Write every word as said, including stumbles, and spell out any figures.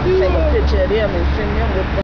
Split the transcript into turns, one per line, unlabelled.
take a picture of them and send them with